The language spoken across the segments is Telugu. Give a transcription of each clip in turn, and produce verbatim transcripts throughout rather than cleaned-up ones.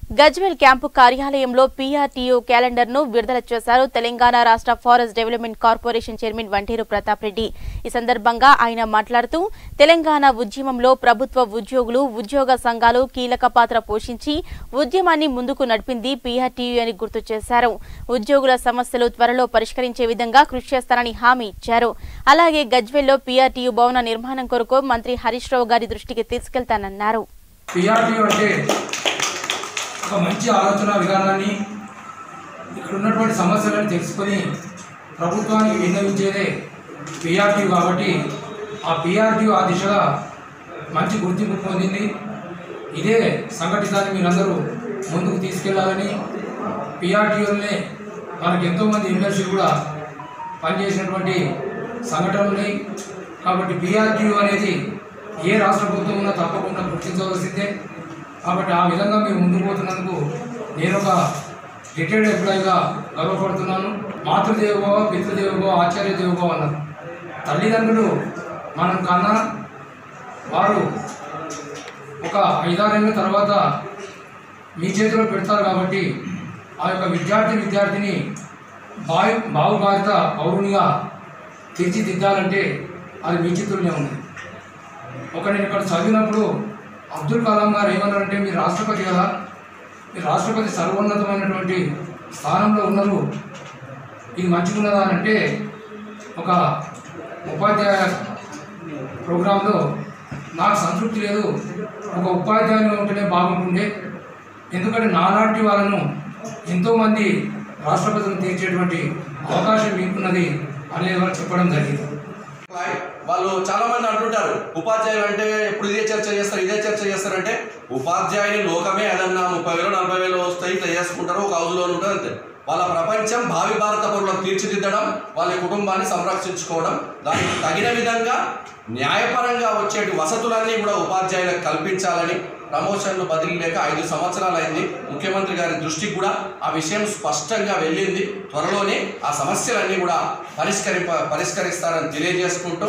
గజ్వేల్ క్యాంపు కార్యాలయంలో పీఆర్టీయూ క్యాలెండర్ ను విడుదల చేశారు తెలంగాణ రాష్ట్ర forest development corporation chairman Vanteru Pratap Reddy. ఈ సందర్భంగా ఆయన మాట్లాడుతూ తెలంగాణ ఉద్యమంలో ప్రభుత్వ ఉద్యోగులు ఉద్యోగ సంఘాలు కీలక పాత్ర పోషించి ఉద్యమాన్ని ముందుకు నడిపింది పీఆర్టీయూ అని గుర్తు చేశారు। ఉద్యోగుల సమస్యలు త్వరలో పరిష్కరించే విధంగా కృషి చేస్తారని హామీ ఇచ్చారు। అలాగే గజ్వేల్లో పీఆర్టీయూ భవన నిర్మాణం కొరకు మంత్రి హరీష్ రావు గారి దృష్టికి తీసుకెళ్తానన్నారు। ఒక మంచి ఆలోచన విధానాన్ని ఇక్కడ ఉన్నటువంటి సమస్యలను తెలుసుకొని ప్రభుత్వానికి విన్నవించేదే పీఆర్టీయూ కాబట్టి ఆ పీఆర్టీయూ ఆ దిశగా మంచి గుర్తింపు పొందింది। ఇదే సంఘటితాన్ని మీరందరూ ముందుకు తీసుకెళ్లాలని పీఆర్టీయూలనే మనకు ఎంతోమంది ఎమ్మెల్సీ కూడా పనిచేసినటువంటి సంఘటనలు ఉన్నాయి కాబట్టి పీఆర్టీయూ అనేది ఏ రాష్ట్ర ప్రభుత్వం ఉన్నా తప్పకుండా గుర్తించవలసిందే। కాబట్టి ఆ విధంగా మీరు ముందుకు పోతున్నందుకు నేను ఒక రిటైర్డ్ ఎంప్లాయీగా గర్వపడుతున్నాను। మాతృదేవో పితృదేవో ఆచార్య దేవో అన్నారు। తల్లిదండ్రులు మనం కన్నా వారు ఒక ఐదారేళ్ళ తర్వాత మీ చేతిలో పెడతారు కాబట్టి ఆ యొక్క విద్యార్థి విద్యార్థిని బాయ్ బావుభారత పౌరునిగా తీర్చిదిద్దాలంటే అది మీ చేతుల్లోనే ఉంది। ఒక నేను ఇక్కడ చదివినప్పుడు అబ్దుల్ కలాం గారు ఏమన్నారంటే మీరు రాష్ట్రపతి కదా, మీరు రాష్ట్రపతి సర్వోన్నతమైనటువంటి స్థానంలో ఉన్నారు, ఇది మంచిగున్నదా అని అంటే ఒక ఉపాధ్యాయ ప్రోగ్రాంలో నాకు సంతృప్తి లేదు, ఒక ఉపాధ్యాయులు ఉంటేనే బాగుంటుండే, ఎందుకంటే నాలాంటి వాళ్ళను ఎంతోమంది రాష్ట్రపతిని తీర్చేటువంటి అవకాశం మీకున్నది అనేది చెప్పడం జరిగింది। వాళ్ళు చాలా మంది అంటుంటారు ఉపాధ్యాయులు అంటే ఇప్పుడు ఇదే చర్చ చేస్తారు ఇదే చర్చ చేస్తారంటే ఉపాధ్యాయుని లోకమే అదన్నా ముప్పై వేలు నలభై వేలు వస్తాయి ఇట్లా చేసుకుంటారు ఒక హౌస్లో ఉంటుంది అంతే। వాళ్ళ ప్రపంచం భావి భారత పౌరులను తీర్చిదిద్దడం వాళ్ళ కుటుంబాన్ని సంరక్షించుకోవడం దానికి తగిన విధంగా న్యాయపరంగా వచ్చేటి వసతులన్నీ కూడా ఉపాధ్యాయులకు కల్పించాలని ప్రమోషన్లు బదిలీ లేక ఐదు సంవత్సరాలు అయింది। ముఖ్యమంత్రి గారి దృష్టికి కూడా ఆ విషయం స్పష్టంగా వెళ్ళింది। త్వరలోనే ఆ సమస్యలన్నీ కూడా పరిష్కరింప పరిష్కరిస్తారని తెలియజేసుకుంటూ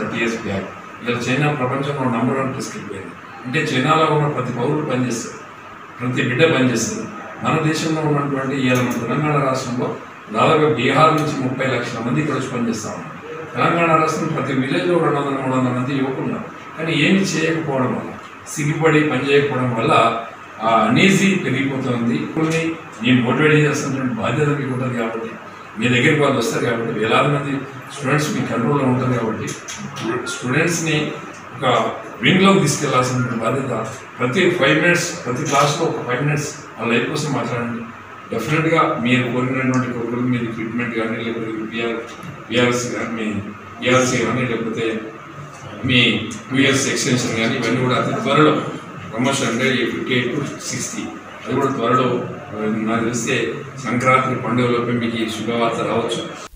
ఇలా చైనా ప్రపంచంలో నంబర్ వన్ తీసుకెళ్ళిపోయింది అంటే చైనాలో ఉన్న ప్రతి పౌరుడు పనిచేస్తారు, ప్రతి బిడ్డ పనిచేస్తారు। మన దేశంలో ఉన్నటువంటి ఇవాళ మన తెలంగాణ రాష్ట్రంలో దాదాపు బీహార్ నుంచి ముప్పై లక్షల మంది ఇక్కడ వచ్చి పనిచేస్తా ఉన్నారు। తెలంగాణ రాష్ట్రం ప్రతి విలేజ్లో రెండు వందల మూడు వందల మంది యువకున్నారు, కానీ ఏమి చేయకపోవడం వల్ల సిగ్గుపడి పని చేయకపోవడం వల్ల ఆ అనీజీ పెరిగిపోతుంది। కొన్ని నేను మోటివేట్ చేస్తున్నటువంటి బాధ్యత మీకు ఉంటుంది కాబట్టి మీ దగ్గరికి వాళ్ళు వస్తారు కాబట్టి వేలాది మంది స్టూడెంట్స్ మీ కంట్రోల్లో ఉంటుంది కాబట్టి స్టూడెంట్స్ని ఒక వింగ్లోకి తీసుకెళ్లాల్సిన బాధ్యత ప్రతి ఫైవ్ మినిట్స్ ప్రతి క్లాస్లో ఒక ఫైవ్ మినిట్స్ వాళ్ళ లైఫ్ కోసం మాట్లాడండి। డెఫినెట్గా మీరు కోరినటువంటి కోరికలు మీరు ట్రీట్మెంట్ కానీ లేకపోతే పిఆర్ పిఆర్సీ కానీ మీ పిఆర్సీ కానీ లేకపోతే మీ టూ ఇయర్స్ ఎక్స్టెన్షన్ కానీ ఇవన్నీ కూడా అతి త్వరలో ప్రమోషన్ అంటే ఫిఫ్టీ ఎయిట్ టు సిక్స్టీ అది కూడా త్వరలో నాకు తెలిస్తే సంక్రాంతి పండుగలోపే మీకు ఈ శుభవార్త రావచ్చు।